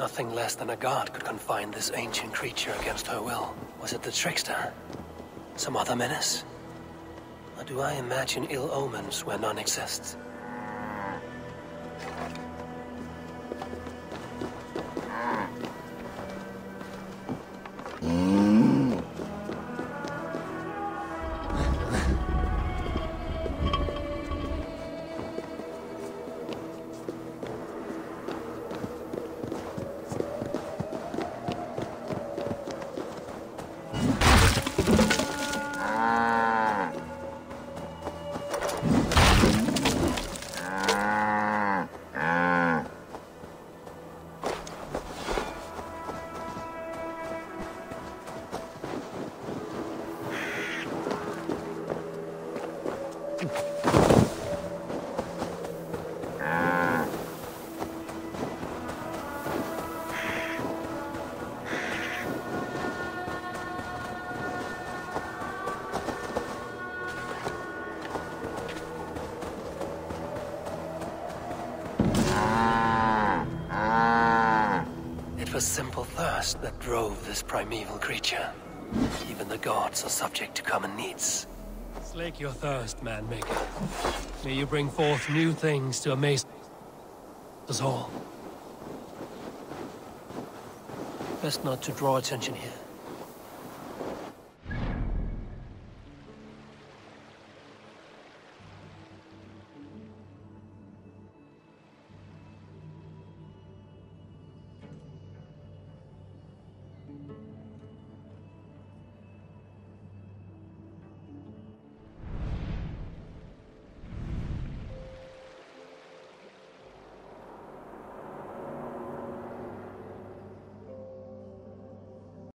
Nothing less than a god could confine this ancient creature against her will. Was it the trickster? Some other menace? Or do I imagine ill omens where none exist? It was simple thirst that drove this primeval creature. Even the gods are subject to common needs. Slake your thirst, man-maker. May you bring forth new things to amaze us all. Best not to draw attention here.